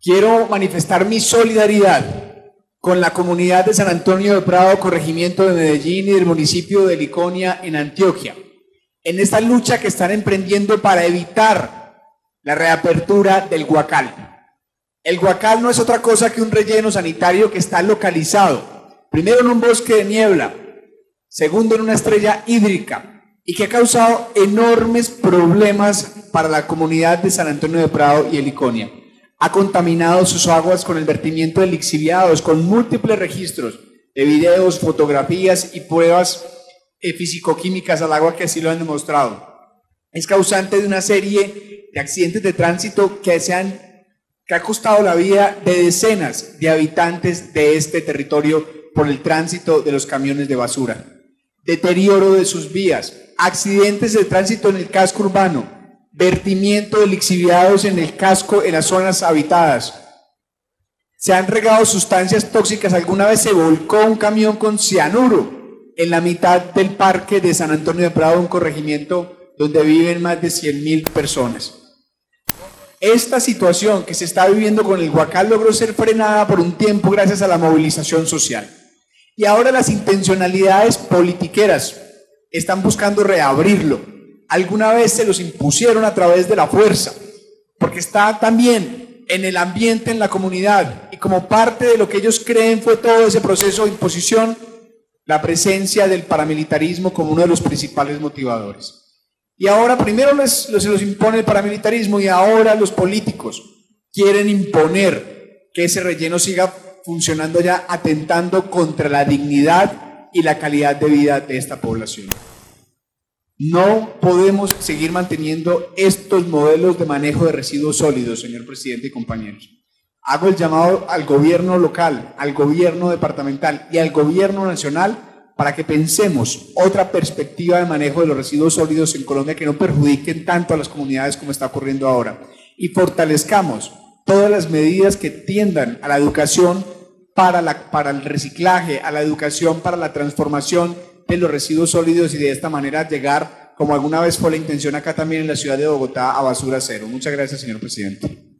Quiero manifestar mi solidaridad con la comunidad de San Antonio de Prado, corregimiento de Medellín y del municipio de Liconia en Antioquia, en esta lucha que están emprendiendo para evitar la reapertura del Guacal. El Guacal no es otra cosa que un relleno sanitario que está localizado, primero en un bosque de niebla, segundo en una estrella hídrica, y que ha causado enormes problemas para la comunidad de San Antonio de Prado y Liconia. Ha contaminado sus aguas con el vertimiento de lixiviados, con múltiples registros de videos, fotografías y pruebas físico-químicas al agua que así lo han demostrado. Es causante de una serie de accidentes de tránsito que ha costado la vida de decenas de habitantes de este territorio por el tránsito de los camiones de basura. Deterioro de sus vías, accidentes de tránsito en el casco urbano, vertimiento de lixiviados en el casco en las zonas habitadas. Se han regado sustancias tóxicas. Alguna vez se volcó un camión con cianuro en la mitad del parque de San Antonio de Prado, un corregimiento donde viven más de 100.000 personas. Esta situación que se está viviendo con el Guacal logró ser frenada por un tiempo gracias a la movilización social. Y ahora las intencionalidades politiqueras están buscando reabrirlo. Alguna vez se los impusieron a través de la fuerza, porque está también en el ambiente, en la comunidad, y como parte de lo que ellos creen fue todo ese proceso de imposición, la presencia del paramilitarismo como uno de los principales motivadores. Y ahora primero se los impone el paramilitarismo y ahora los políticos quieren imponer que ese relleno siga funcionando ya, atentando contra la dignidad y la calidad de vida de esta población. No podemos seguir manteniendo estos modelos de manejo de residuos sólidos, señor presidente y compañeros. Hago el llamado al gobierno local, al gobierno departamental y al gobierno nacional para que pensemos otra perspectiva de manejo de los residuos sólidos en Colombia que no perjudiquen tanto a las comunidades como está ocurriendo ahora, y fortalezcamos todas las medidas que tiendan a la educación para el reciclaje, a la educación para la transformación de los residuos sólidos y de esta manera llegar, como alguna vez fue la intención acá también en la ciudad de Bogotá, a basura cero. Muchas gracias, señor presidente.